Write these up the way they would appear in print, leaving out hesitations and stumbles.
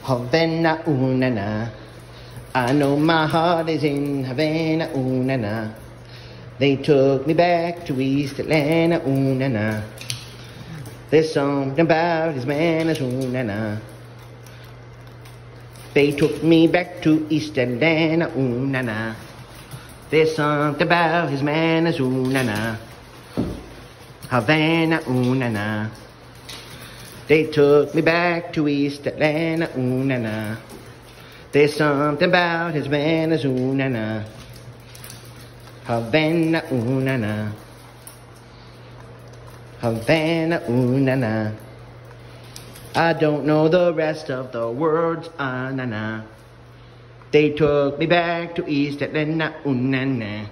Havana, ooh na na. I know my heart is in Havana, ooh na na. They took me back to East Atlanta, ooh na na. There's something about his manners, ooh na na. They took me back to East Atlanta, ooh na na. There's something about his manners, ooh na na. Havana, ooh na na. They took me back to East Atlanta, ooh na na. There's something about his manners, ooh na na. Havana, ooh na na. Havana, ooh na na. I don't know the rest of the words, ah na na. They took me back to East Atlanta, ooh na na.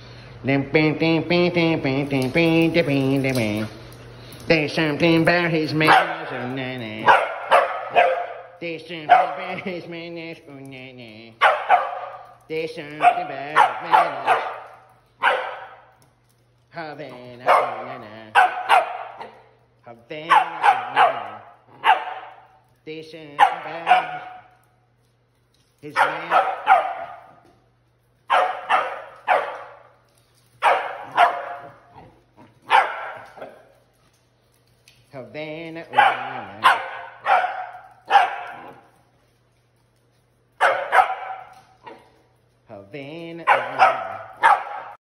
There's something about his manners, ooh na na. There's something about his manners, ooh na na. There's something about his manners. Havana, ooh na na. Havana, ooh na na. There's something about his manners. Havana, ooh na na.